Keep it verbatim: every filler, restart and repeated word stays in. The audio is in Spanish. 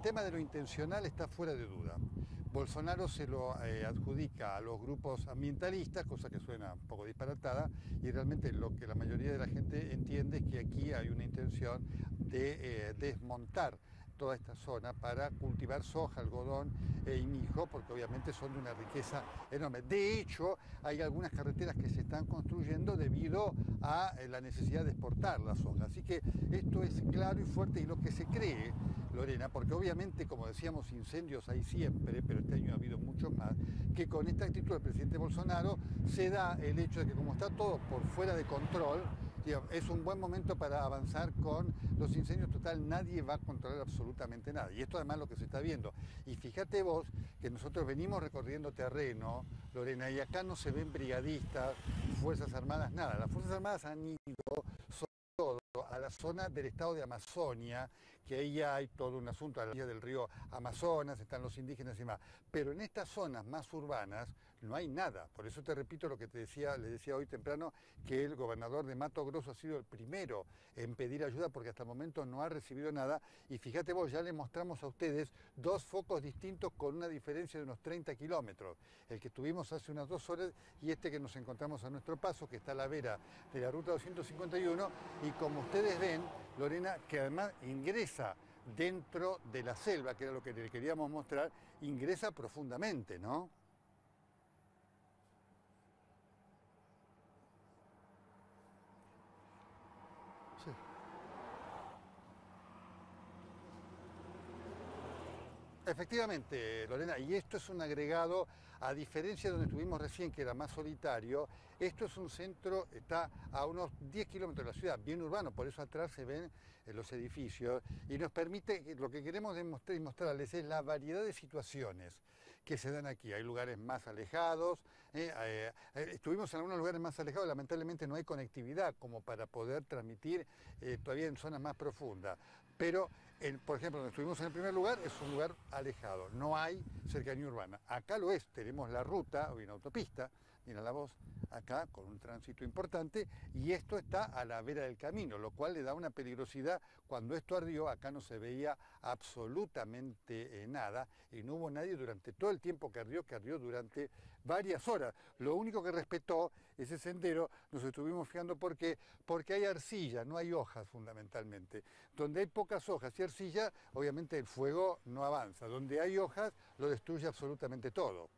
tema de lo intencional está fuera de duda. Bolsonaro se lo eh, adjudica a los grupos ambientalistas, cosa que suena un poco disparatada, y realmente lo que la mayoría de la gente entiende es que aquí hay una intención de eh, desmontar toda esta zona para cultivar soja, algodón e mijo, porque obviamente son de una riqueza enorme. De hecho, hay algunas carreteras que se están construyendo debido a la necesidad de exportar la soja. Así que esto es claro y fuerte, y lo que se cree, Lorena, porque obviamente, como decíamos, incendios hay siempre, pero este año ha habido muchos más, que con esta actitud del presidente Bolsonaro se da el hecho de que como está todo por fuera de control, es un buen momento para avanzar con los incendios. Total, nadie va a controlar absolutamente nada. Y esto además es lo que se está viendo. Y fíjate vos que nosotros venimos recorriendo terreno, Lorena, y acá no se ven brigadistas, Fuerzas Armadas, nada. Las Fuerzas Armadas han ido a la zona del estado de Amazonia, que ahí hay todo un asunto, a la orilla del río Amazonas, están los indígenas y demás. Pero en estas zonas más urbanas no hay nada. Por eso te repito lo que te decía, le decía hoy temprano, que el gobernador de Mato Grosso ha sido el primero en pedir ayuda, porque hasta el momento no ha recibido nada. Y fíjate vos, ya le mostramos a ustedes dos focos distintos con una diferencia de unos treinta kilómetros. El que tuvimos hace unas dos horas y este que nos encontramos a nuestro paso, que está a la vera de la ruta doscientos cincuenta y uno, y como ustedes ven, Lorena, que además ingresa dentro de la selva, que era lo que le queríamos mostrar, ingresa profundamente, ¿no? Sí. Efectivamente, Lorena, y esto es un agregado, a diferencia de donde estuvimos recién, que era más solitario, esto es un centro, está a unos diez kilómetros de la ciudad, bien urbano, por eso atrás se ven eh, los edificios, y nos permite, lo que queremos demostrar y mostrarles es la variedad de situaciones que se dan aquí. Hay lugares más alejados, eh, eh, eh, estuvimos en algunos lugares más alejados, lamentablemente no hay conectividad como para poder transmitir eh, todavía en zonas más profundas, pero en, por ejemplo, donde estuvimos en el primer lugar es un lugar alejado, no hay cercanía urbana. Acá lo es, tenemos la ruta, o una autopista, mira la voz, acá con un tránsito importante, y esto está a la vera del camino, lo cual le da una peligrosidad. Cuando esto ardió, acá no se veía absolutamente eh, nada, y no hubo nadie durante todo el tiempo que ardió, que ardió durante varias horas. Lo único que respetó ese sendero, nos estuvimos fijando por qué, porque hay arcilla, no hay hojas fundamentalmente. Donde hay pocas hojas y arcilla, obviamente el fuego no avanza. Donde hay hojas, lo destruye absolutamente todo.